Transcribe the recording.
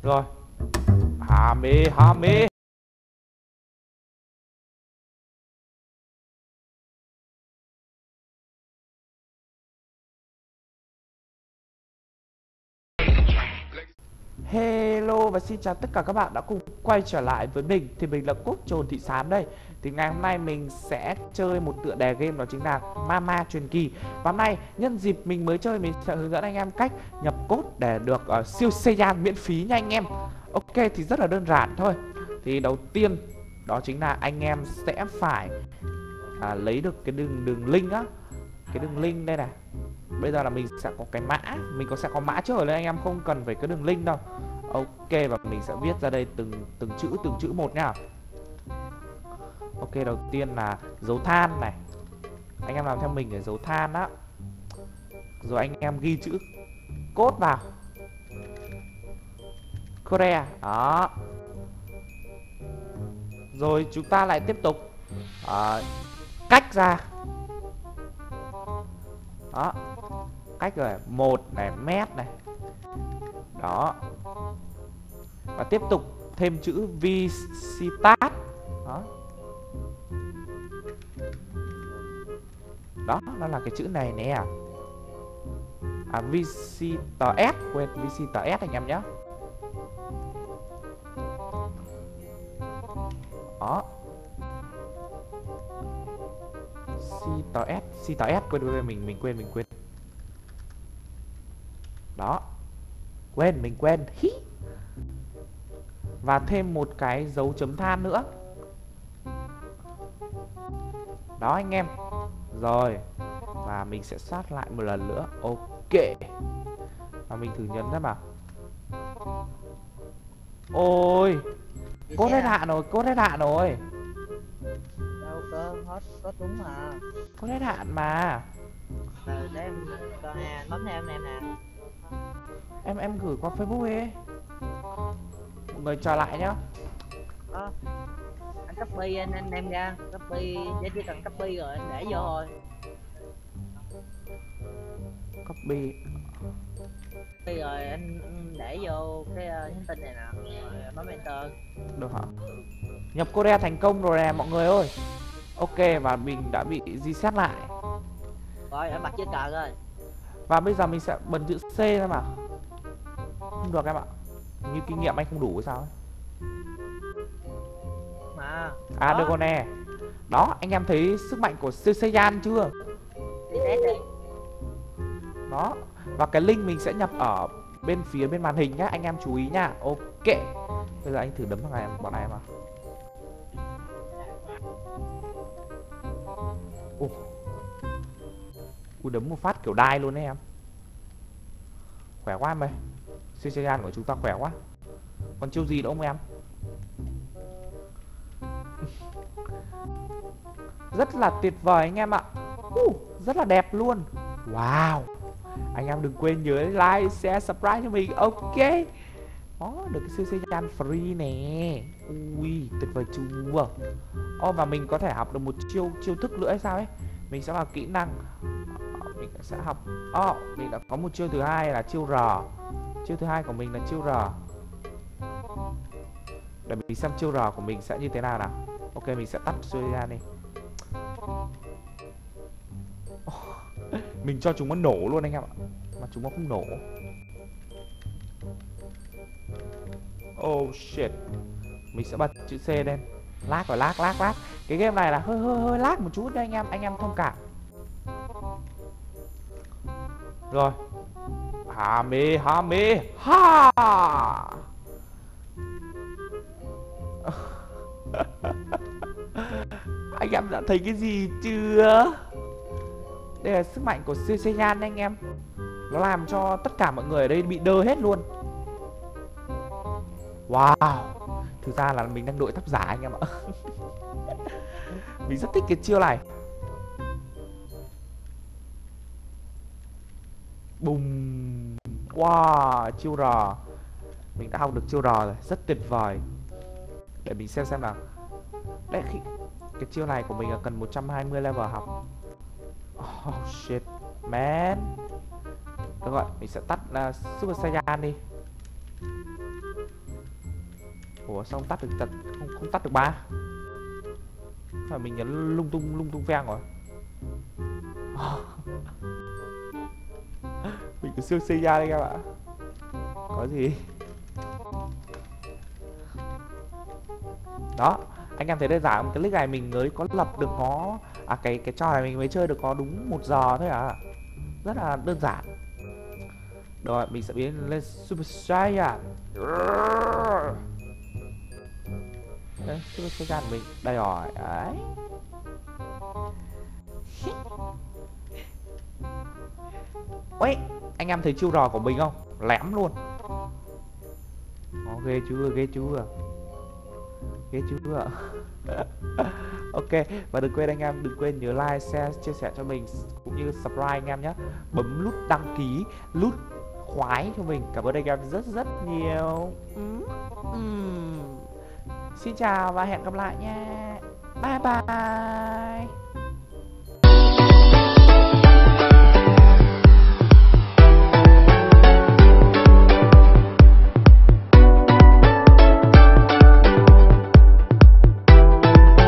Rồi. Hame. Hello và xin chào tất cả các bạn đã cùng quay trở lại với mình. Thì mình là Cốt Trồn Thị Xám đây. Thì ngày hôm nay mình sẽ chơi một tựa đề game, đó chính là Mama Truyền Kỳ. Và hôm nay nhân dịp mình mới chơi, mình sẽ hướng dẫn anh em cách nhập code để được siêu Saiyan miễn phí nha anh em. Ok, thì rất là đơn giản thôi. Thì đầu tiên đó chính là anh em sẽ phải lấy được cái đường link á. Cái đường link đây này. Bây giờ là mình sẽ có cái mã, mình sẽ có mã trước rồi nên anh em không cần phải cái đường link đâu. Ok, và mình sẽ viết ra đây từng chữ một nha. Ok, đầu tiên là dấu than này. Anh em làm theo mình để dấu than á. Rồi anh em ghi chữ code vào. Korea, đó. Rồi chúng ta lại tiếp tục cách ra. Đó. Cách rồi, 1 này, mét này. Đó. Và tiếp tục thêm chữ visitat. Đó. Đó, nó là cái chữ này nè. Visitor S, quên visitor S anh em nhé. Đó. Visitor S, quên mình quên. Đó. Mình quên. Hí. Và thêm một cái dấu chấm than nữa. Đó anh em. Rồi. Và mình sẽ soát lại một lần nữa. Ok. Và mình thử nhấn ra mà. Ôi, code hết hạn rồi, Đâu cơ, hết đúng mà. Code hết hạn mà. Để em coi nè, bấm theo em nè. Em gửi qua Facebook ấy. Mọi người chờ lại nhá. Anh copy, anh đem ra copy, chỉ cần copy rồi anh để vô thôi. Copy Rồi anh để vô cái nhắn tin này nè, rồi bấm enter. được hả? Nhập code thành công rồi nè mọi người ơi. Ok, và mình đã bị reset lại. Rồi em bật chữ cờ rồi. Và bây giờ mình sẽ bấm chữ C ra mà. Không được em ạ. Như kinh nghiệm anh không đủ hay sao ấy. Mà được rồi nè. Đó, anh em thấy sức mạnh của siêu Saiyan chưa? đi test đi. Đó. Và cái link mình sẽ nhập ở bên phía bên màn hình nhá, anh em chú ý nha. Ok. Bây giờ anh thử đấm thằng bọn này mà. Ui, đấm một phát kiểu đai luôn đấy em. Khỏe quá em ơi. Siêu Saiyan của chúng ta khỏe quá. Còn chiêu gì nữa không em? Rất là tuyệt vời anh em ạ. Rất là đẹp luôn. Wow. Anh em đừng quên nhớ like, share, subscribe cho mình. Ok. Đó, được cái siêu Saiyan free nè. Ui, tuyệt vời chưa? Và mình có thể học được một chiêu thức nữa hay sao ấy. Mình sẽ vào kỹ năng. Mình sẽ học. Mình đã có một chiêu thứ hai là chiêu R. Chiêu thứ hai của mình là chiêu R. Để mình xem chiêu R của mình sẽ như thế nào nào. Ok, mình sẽ tắt Saiyan đi. Mình cho chúng nó nổ luôn anh em ạ. Mà chúng nó không nổ. Oh shit. Mình sẽ bật chữ C lên. Lag rồi, lag. Cái game này là hơi lag một chút đấy anh em thông cảm. Rồi. Hame ha. Anh em đã thấy cái gì chưa? Đây là sức mạnh của siêu Saiyan anh em. Nó làm cho tất cả mọi người ở đây bị đơ hết luôn. Wow. Thực ra là mình đang đội tóc giả anh em ạ. Mình rất thích cái chiêu này. Bùm. Wow, chiêu R. Mình đã học được chiêu R rồi, rất tuyệt vời. Để mình xem nào. Đấy, cái chiêu này của mình là cần 120 level học. Oh shit, man. Được rồi, mình sẽ tắt Super Saiyan đi. Ủa sao không tắt được không tắt được ba? Phải mình nhấn lung tung vang rồi. Mình cứ siêu xây ra đây các bạn. Có gì? Đó, anh em thấy đơn giản, cái clip này mình mới có lập được có cái trò này mình mới chơi được có đúng 1 giờ thôi à. Rất là đơn giản. Rồi mình sẽ biến lên Super Saiyan. Đấy, Super Saiyan mình đây rồi. Đấy. Ôi, anh em thấy chiêu trò của mình không? Lém luôn. Ghê chưa, ghê chưa. Ghê chưa. Ok, và đừng quên anh em, đừng quên nhớ like, share, chia sẻ cho mình cũng như subscribe anh em nhé. Bấm nút đăng ký, nút khoái cho mình. Cảm ơn anh em rất nhiều. Xin chào và hẹn gặp lại nha. Bye bye.